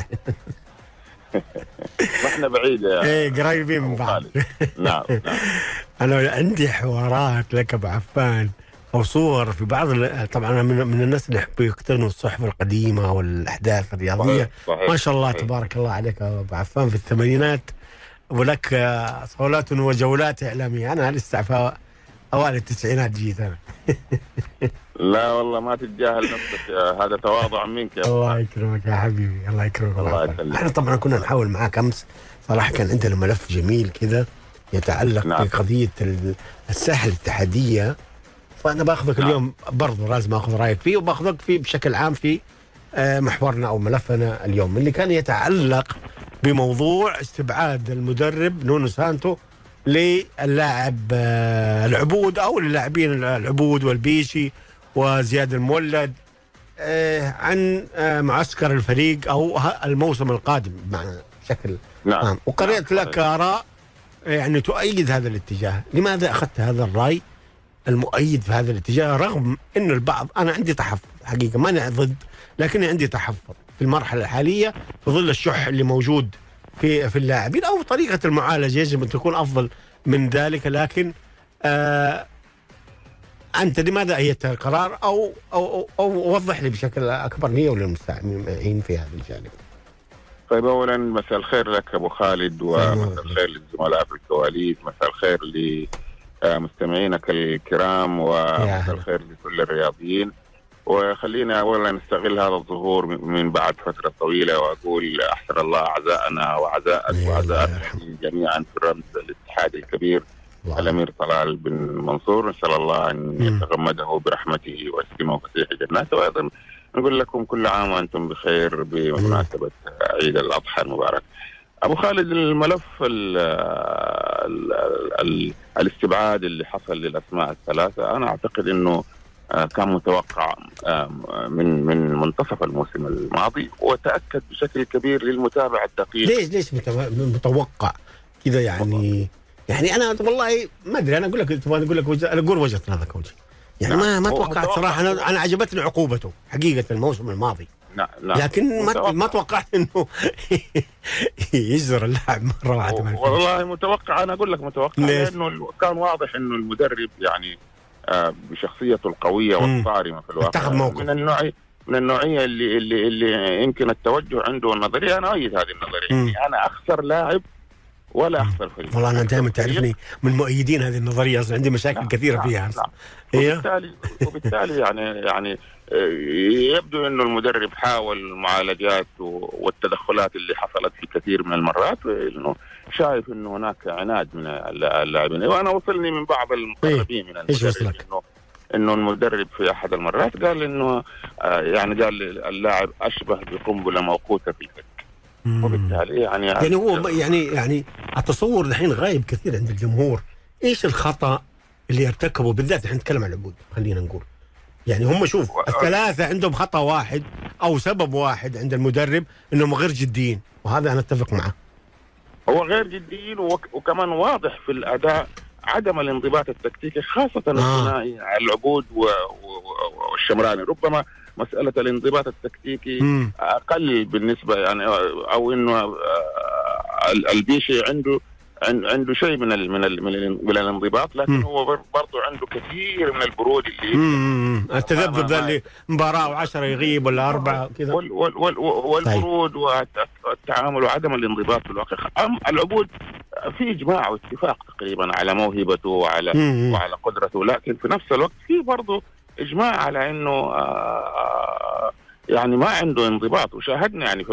ما احنا بعيد يا ايه قريبين من بعض. نعم. أنا عندي حوارات لك أبو عفان أو صور في بعض طبعا من الناس اللي يحبوا يقتنوا الصحف القديمة والأحداث الرياضية. صحيح. ما شاء الله تبارك الله عليك أبو عفان في الثمانينات، ولك صولات وجولات إعلامية. أنا لسه في أوائل التسعينات جيت أنا. لا والله ما تتجاهل نفسك، هذا تواضع منك يا الله يكرمك يا حبيبي. الله يكرمك. الله يسلمك. احنا طبعا كنا نحاول معاك أمس صراحة، كان عندنا ملف جميل كذا يتعلق نعم. بقضية الساحة الاتحادية، فأنا باخذك نعم. اليوم برضو لازم أخذ رأيك فيه، وباخذك فيه بشكل عام في محورنا أو ملفنا اليوم اللي كان يتعلق بموضوع استبعاد المدرب نونو سانتو للاعب العبود أو للاعبين العبود والبيشي وزياد المولد عن معسكر الفريق أو الموسم القادم بمعنى بشكل نعم. عام. وقرأت لك آراء يعني تؤيد هذا الاتجاه. لماذا أخذت هذا الرأي المؤيد في هذا الاتجاه رغم أن البعض، أنا عندي تحفظ حقيقة، ماني ضد، لكن عندي تحفظ في المرحلة الحالية في ظل الشح اللي موجود في اللاعبين أو طريقة المعالجة يجب أن تكون أفضل من ذلك. لكن أنت لماذا أيدت القرار أو وضح لي بشكل أكبر لي وللمستمعين في هذا الجانب. طيب أولا مساء الخير لك أبو خالد، ومساء الخير للزملاء في الكواليس، مساء الخير لمستمعينك الكرام، ومساء الخير لكل الرياضيين. وخلينا أولا نستغل هذا الظهور من بعد فترة طويلة وأقول أحسن الله عزاءنا وعزاءك وعزاءنا جميعا في رمز الاتحاد الكبير الأمير طلال بن منصور، نسأل الله أن يتغمده برحمته ويسكنه فسيح جناته. وأيضا نقول لكم كل عام وأنتم بخير بمناسبة عيد الأضحى المبارك. أبو خالد، الملف الاستبعاد اللي حصل للأسماء الثلاثة أنا أعتقد أنه كان متوقع من منتصف الموسم الماضي، وتأكد بشكل كبير للمتابع الدقيق. ليش متوقع كذا يعني أنا والله ما أدري، أنا أقول لك أنا أقول وجهة نظرك وجهي يعني ما توقعت صراحة. أنا عجبتني عقوبته حقيقة الموسم الماضي، لكن ما توقعت إنه يجزر اللاعب مرة واحدة. والله متوقع، أنا أقول لك متوقع لأنه كان واضح إنه المدرب يعني بشخصيته القوية والصارمة في الواقع من النوعية اللي يمكن التوجه عنده والنظرية. أنا أؤيد هذه النظرية، أنا أخسر لاعب ولا أخسر فريق. والله أنا دائما تعرفني من مؤيدين هذه النظرية، أصلا عندي مشاكل كثيرة فيها. وبالتالي يعني يبدو إنه المدرب حاول المعالجات والتدخلات اللي حصلت في كثير من المرات، إنه شايف إنه هناك عناد من اللاعبين. وأنا وصلني من بعض المقربين من المدرب إنه المدرب في أحد المرات قال إنه قال اللاعب أشبه بقنبلة موقوتة في الفك. وبالتالي يعني هو يعني التصور الحين غايب كثير عند الجمهور. إيش الخطأ اللي ارتكبوا بالذات؟ احنا نتكلم عن العبود، خلينا نقول يعني هم شوف الثلاثة عندهم خطأ واحد أو سبب واحد عند المدرب، إنهم غير جديين، وهذا أنا أتفق معه. هو غير جديين وكمان واضح في الأداء عدم الانضباط التكتيكي، خاصة الثنائي العبود والشمراني. ربما مسألة الانضباط التكتيكي أقل بالنسبة يعني، أو إنه البيشي عنده شيء من الانضباط، لكن هو برضو عنده كثير من البرود اللي التذبذب ذا اللي مباراة و10 يغيب ولا 4 كذا، والبرود والتعامل وعدم الانضباط في الواقع. العبود في إجماع واتفاق تقريبا على موهبته وعلى قدرته، لكن في نفس الوقت في برضو إجماع على إنه يعني ما عنده انضباط. وشاهدنا يعني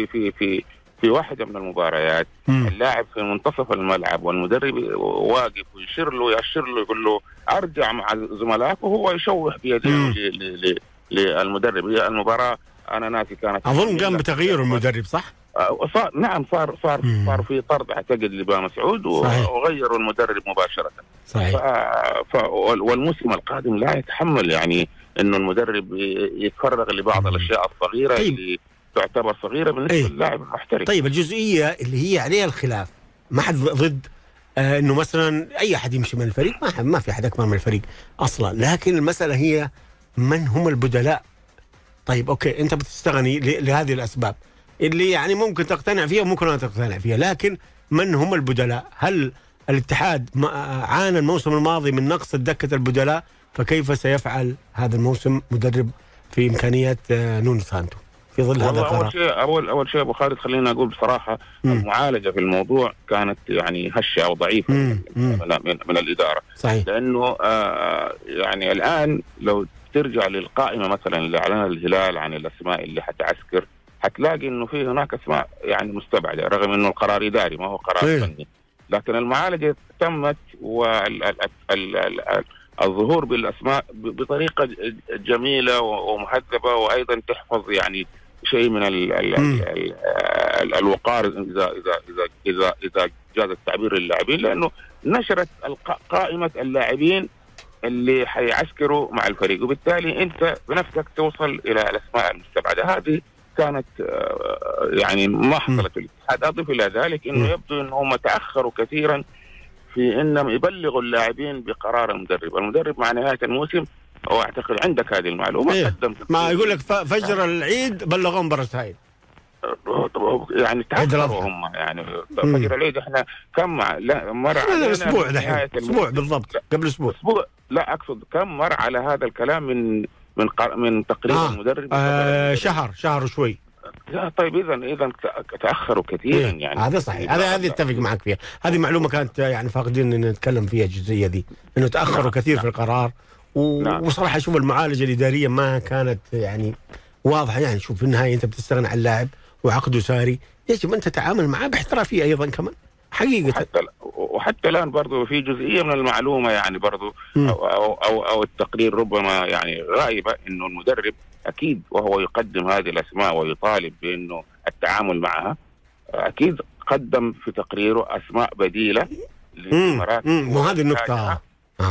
في واحدة من المباريات اللاعب في منتصف الملعب والمدرب واقف ويشير له يقول له أرجع مع زملائك، وهو يشوح بيده للمدرب. هي المباراة أنا ناسي كانت أظن قام بتغيير المدرب صح؟ نعم صار في طرد أعتقد لبا مسعود وغيروا المدرب مباشرة. صحيح. والموسم القادم لا يتحمل يعني إنه المدرب يتفرغ لبعض الأشياء الصغيرة اللي تعتبر صغيرة بالنسبة للاعب المحترف. طيب الجزئية اللي هي عليها الخلاف، ما حد ضد إنه مثلا أي أحد يمشي من الفريق، ما في أحد أكبر من الفريق أصلا، لكن المسألة هي من هم البدلاء. طيب أوكي أنت بتستغني لهذه الأسباب اللي يعني ممكن تقتنع فيها وممكن لا تقتنع فيها، لكن من هم البدلاء؟ هل الاتحاد عانى الموسم الماضي من نقص دكة البدلاء؟ فكيف سيفعل هذا الموسم مدرب في إمكانيات نونو سانتو في ظل هذا القرار؟ أول شيء أبو خالد خلينا أقول بصراحة المعالجة في الموضوع كانت يعني هشة أو ضعيفة من الإدارة. صحيح. لأنه يعني الآن لو ترجع للقائمة مثلا اللي أعلنها الهلال عن الأسماء اللي حتلاقي إنه في هناك أسماء يعني مستبعدة، رغم إنه القرار إداري ما هو قرار فني، لكن المعالجة تمت والظهور بالأسماء بطريقة جميلة ومهذبة، وأيضا تحفظ يعني شيء من الوقار إذا جاز التعبير للاعبين، لأنه نشرت قائمة اللاعبين اللي حيعسكروا مع الفريق، وبالتالي أنت بنفسك توصل إلى الأسماء المستبعدة. هذه كانت يعني ما حصلت في الاتحاد. أضف إلى ذلك أنه يبدو أنهم تأخروا كثيرا في أنهم يبلغوا اللاعبين بقرار المدرب مع نهاية الموسم. واعتقد عندك هذه المعلومة. قدم ما يقول لك فجر العيد بلغهم برسائل، يعني تأخروا هم يعني فجر العيد. احنا كم مر على اسبوع اسبوع بالضبط، قبل اسبوع. لا اقصد كم مر على هذا الكلام من تقرير المدرب. شهر وشوي. طيب اذا تاخروا كثيرا يعني. هذا صحيح، هذه اتفق معك فيها. هذه معلومه كانت يعني فاقدين ان نتكلم فيها الجزئيه دي، انه تاخروا كثير في القرار. وصراحه شوف المعالجه الاداريه ما كانت يعني واضحه. يعني شوف في النهايه انت بتستغنى عن اللاعب وعقده ساري، يجب ان تتعامل معه باحترافيه ايضا كمان حقيقه. وحتى الان برضو في جزئيه من المعلومه يعني برضو او التقرير ربما يعني غائبه، انه المدرب اكيد وهو يقدم هذه الاسماء ويطالب بانه التعامل معها، اكيد قدم في تقريره اسماء بديله للمباريات. وهذه النقطه.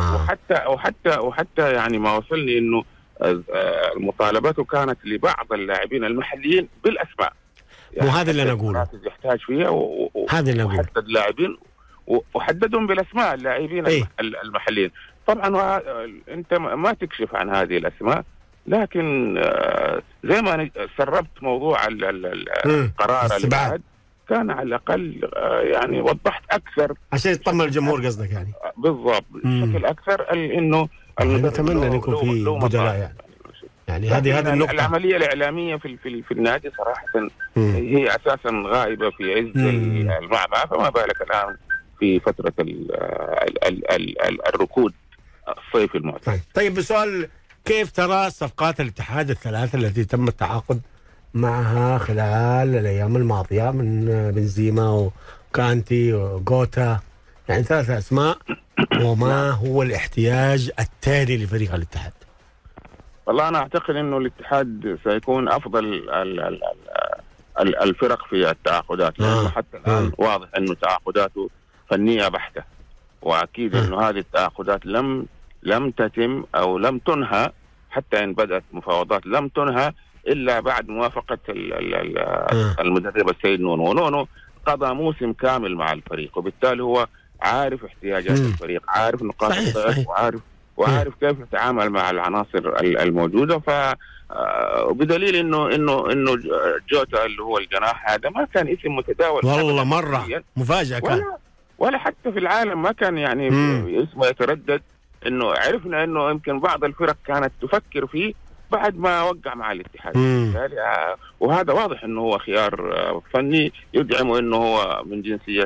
وحتى يعني ما وصلني انه مطالبته كانت لبعض اللاعبين المحليين بالاسماء. يعني وهذا اللي انا اقوله يحتاج فيها هذا اللي اقوله. وحدد لاعبين وحددهم بالاسماء اللاعبين المحليين. طبعا انت ما تكشف عن هذه الاسماء، لكن زي ما سربت موضوع القرار الابعاد، كان على الاقل يعني وضحت اكثر عشان يطمن الجمهور قصدك يعني. بالضبط بشكل اكثر انه نتمنى ان يكون في بدلاء يعني هذه النقطة. العملية الإعلامية في النادي صراحة هي أساسا غائبة في عز المعمعة، فما بالك الآن في فترة الركود الصيفي المعتاد. طيب بسؤال، كيف ترى صفقات الاتحاد الثلاثة التي تم التعاقد معها خلال الأيام الماضية من بنزيما وكانتي وغوتا، يعني 3 أسماء، وما هو الاحتياج التالي لفريق الاتحاد؟ والله أنا أعتقد أنه الاتحاد سيكون أفضل الفرق في التعاقدات، لأنه حتى الآن واضح أنه تعاقداته فنية بحتة، وأكيد أنه هذه التعاقدات لم تتم أو لم تنهى، حتى إن بدأت مفاوضات لم تنهى إلا بعد موافقة المدرب السيد نونو. ونونو قضى موسم كامل مع الفريق، وبالتالي هو عارف احتياجات الفريق، عارف نقاط الضعف، وعارف كيف يتعامل مع العناصر الموجودة. وبدليل انه جوتا اللي هو الجناح هذا ما كان اسم متداول والله مرة مفاجأة كان، ولا حتى في العالم ما كان يعني اسمه يتردد. انه عرفنا انه يمكن بعض الفرق كانت تفكر فيه بعد ما وقع مع الاتحاد، وهذا واضح انه هو خيار فني يدعم انه هو من جنسية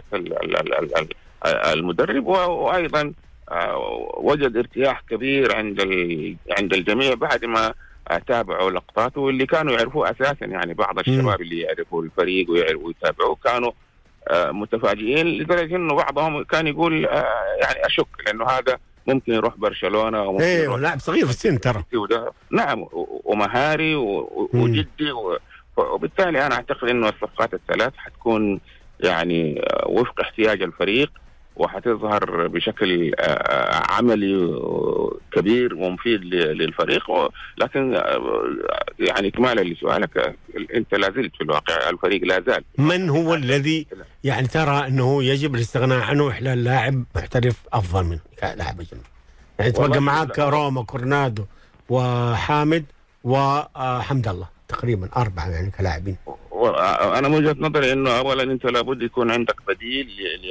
المدرب، وايضا وجد ارتياح كبير عند الجميع بعد ما تابعوا لقطاته، واللي كانوا يعرفوه اساسا يعني بعض الشباب اللي يعرفوا الفريق ويتابعوه كانوا متفاجئين، لدرجه انه بعضهم كان يقول يعني اشك لانه هذا ممكن يروح برشلونه وممكن يروح لاعب صغير في السن ترى. نعم، ومهاري وجدي وبالتالي انا اعتقد انه الصفقات الثلاث حتكون يعني وفق احتياج الفريق، وحتظهر بشكل عملي كبير ومفيد للفريق. لكن يعني كمالا لسؤالك، انت لا زلت في الواقع الفريق لا زال. من هو الذي يعني ترى انه يجب الاستغناء عنه احلال لاعب محترف افضل منه كلاعب اجنبي؟ يعني تبقى معك روما، كورنادو، وحامد، وحمد الله، تقريبا 4 يعني كلاعبين. أنا من وجهة نظري إنه أولا أنت لابد يكون عندك بديل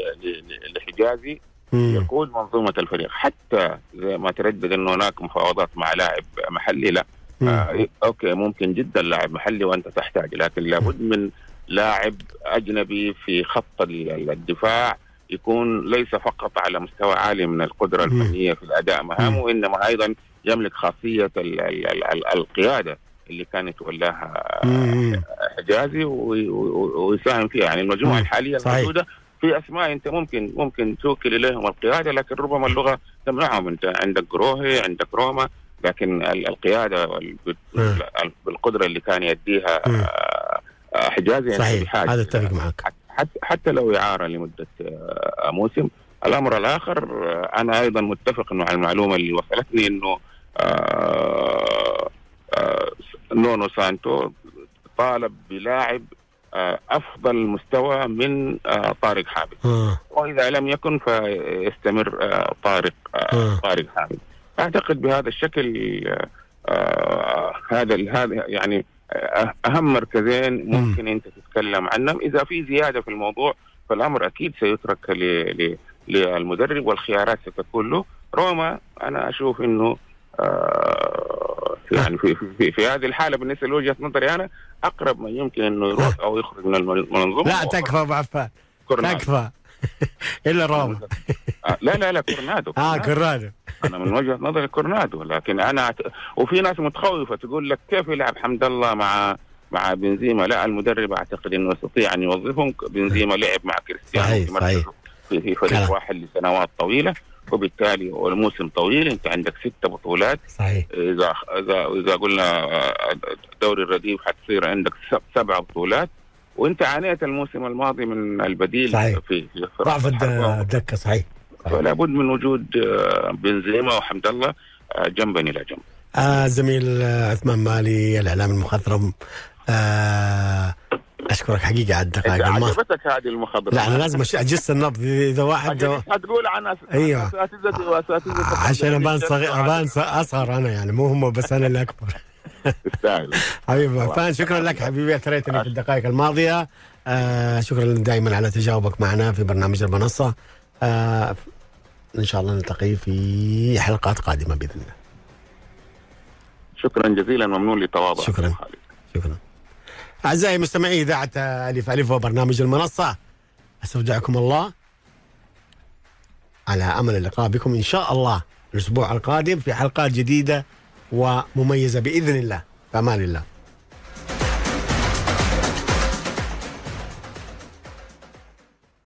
لحجازي يقود منظومة الفريق، حتى زي ما تردد إنه هناك مفاوضات مع لاعب محلي، لا أوكي ممكن جدا لاعب محلي وأنت تحتاج، لكن لابد من لاعب أجنبي في خط الدفاع يكون ليس فقط على مستوى عالي من القدرة الفنية في الأداء مهامه، وإنما أيضا يملك خاصية القيادة اللي كانت ولاها حجازي ويساهم فيها. يعني المجموعة الحالية الموجودة في اسماء انت ممكن توكل اليهم القياده، لكن ربما اللغه تمنعهم. انت عندك جروهي، عندك روما، لكن القياده بالقدره اللي كان يديها حجازي صحيح، هذا اتفق معك. حتى لو اعاره لمده موسم. الامر الاخر، انا ايضا متفق مع المعلومه اللي وصلتني انه نونو سانتو طالب بلاعب افضل مستوى من طارق حامد، واذا لم يكن فيستمر طارق حامد. اعتقد بهذا الشكل هذا يعني اهم مركزين ممكن انت تتكلم عنهم. اذا في زياده في الموضوع فالامر اكيد سيترك للمدرب والخيارات ستكون له. روما انا اشوف انه يعني في هذه الحاله بالنسبه لوجهه نظري انا اقرب ما يمكن انه يروح او يخرج من المنظومه. لا تكفى ابو عفان، تكفى الا روما. لا كورنادو. كورنادو. انا من وجهه نظري كورنادو، لكن انا وفي ناس متخوفه تقول لك كيف يلعب حمد الله مع بنزيما. لا، المدرب اعتقد انه يستطيع ان يوظفهم. بنزيما لعب مع كريستيانو في فريق واحد لسنوات طويله، وبالتالي والموسم طويل. انت عندك 6 بطولات. صحيح. اذا قلنا الدوري الرديف حتصير عندك 7 بطولات، وانت عانيت الموسم الماضي من البديل. صحيح. في ضعف الدكه. صحيح. فلا بد من وجود بنزيما وحمد الله جنبا الى جنب. زميل عثمان مالي الاعلام المخضرم، اشكرك حقيقه على الدقائق. عجبتك هذه المخضرمه؟ لا، انا لازم اجس النبض. اذا واحد هتقول عن اساتذتي واساتذتي عشان ابان اصغر انا، يعني مو هم بس، انا اللي اكبر. تستاهل حبيبي عفان، شكرا لك حبيبي، اثريتني في الدقائق الماضيه. شكرا دائما على تجاوبك معنا في برنامج المنصه. ان شاء الله نلتقي في حلقات قادمه باذن الله. شكرا جزيلا، ممنون لتواضعك. شكرا. أعزائي مستمعي إذاعة ألف ألف وبرنامج المنصة، أستودعكم الله على أمل اللقاء بكم إن شاء الله الأسبوع القادم في حلقات جديدة ومميزة بإذن الله. في أمان الله.